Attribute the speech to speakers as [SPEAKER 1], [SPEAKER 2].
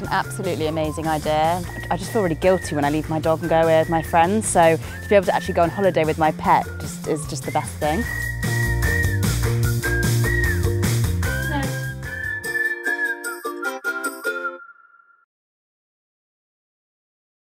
[SPEAKER 1] absolutely amazing idea. I just feel really guilty when I leave my dog and go away with my friends, so to be able to actually go on holiday with my pet is just the best thing.